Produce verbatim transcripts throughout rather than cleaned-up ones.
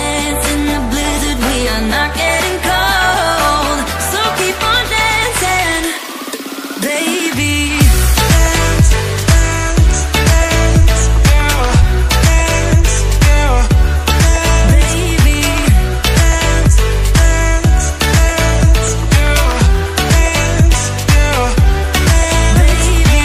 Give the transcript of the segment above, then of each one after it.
dance in the blizzard, we are not getting cold. So keep on dancing, baby. Dance, dance, dance, yeah. Dance, yeah. Baby. Dance, dance, dance, yeah. Dance, yeah. Baby.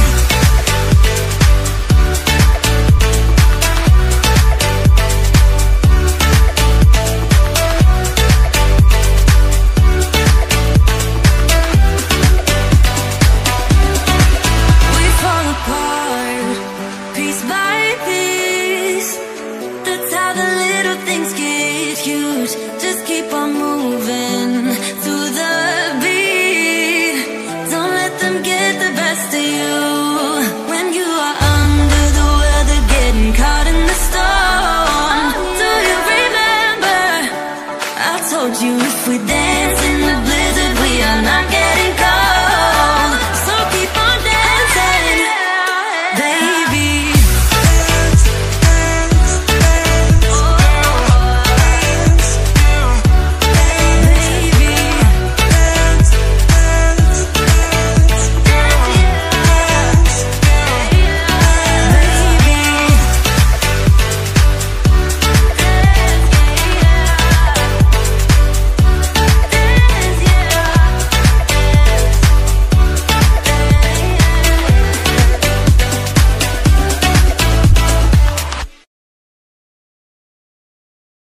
We fall apart, piece by piece. That's how the little things get huge. Just keep on moving through the beat. Don't let them get the best of you. When you are under the weather, getting caught in the storm. Do you remember? I told you if we dance